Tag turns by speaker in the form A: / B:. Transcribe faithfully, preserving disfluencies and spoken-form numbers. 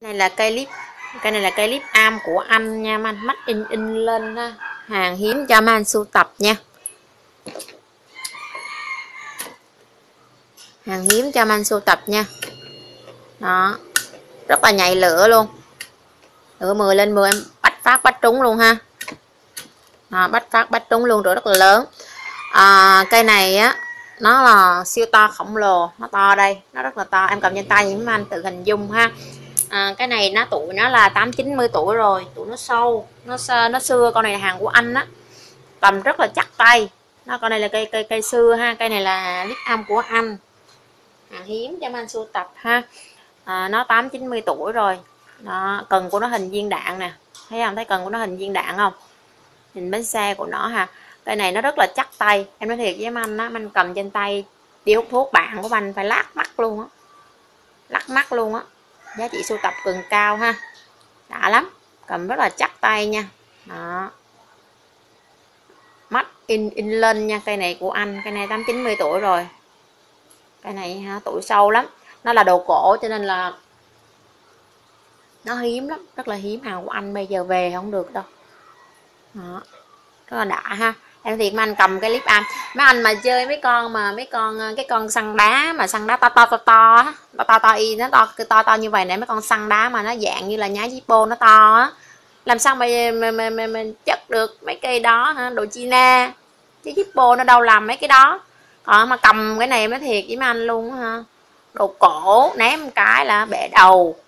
A: Này là cây clip, cây này là cây clip am của anh nha, anh mắt in in lên ha. Hàng hiếm cho mấy anh sưu tập nha. Hàng hiếm cho mấy anh sưu tập nha. Đó. Rất là nhạy lửa luôn. Lửa mười lên mười em bách phát bách trúng luôn ha. Đó, bách phát bách trúng luôn, rồi rất là lớn. À, cây này á nó là siêu to khổng lồ, nó to đây, nó rất là to, em cầm trên tay thì mấy anh tự hình dung ha. À, cái này nó tuổi nó là tám chín mươi tuổi rồi, tuổi nó sâu, nó nó xưa. Con này là hàng của anh á, cầm rất là chắc tay. Nó con này là cây cây cây xưa ha, cây này là clip am của anh, hàng hiếm cho anh sưu tập ha. À, nó tám chín mươi tuổi rồi. Đó, cần của nó hình viên đạn nè, thấy không, thấy cần của nó hình viên đạn không, nhìn bánh xe của nó ha. Cây này nó rất là chắc tay, em nói thiệt với anh á, anh cầm trên tay đi hút thuốc bạn của anh phải lát mắt luôn á, lắc mắt luôn á. Giá trị sưu tập cường cao ha, đã lắm, cầm rất là chắc tay nha. Đó, mắt in in lên nha. Cây này của anh, cây này tám chín mươi tuổi rồi, cây này ha, tuổi sâu lắm. Nó là đồ cổ cho nên là nó hiếm lắm, rất là hiếm, hàng của anh bây giờ về không được đâu. Đó, rất là đã ha. Em thiệt mấy anh cầm cái clip am, mấy anh mà chơi mấy con mà mấy con cái con săn đá mà săn đá to to to to to to to y nó to to to như vậy nè, mấy con săn đá mà nó dạng như là nhá Zippo nó to á, làm sao mà mà, mà, mà, mà chất được mấy cây đó hả, đồ China chứ Zippo nó đâu làm mấy cái đó. Còn mà cầm cái này mới thiệt với mấy anh luôn ha, đồ cổ ném cái là bể đầu.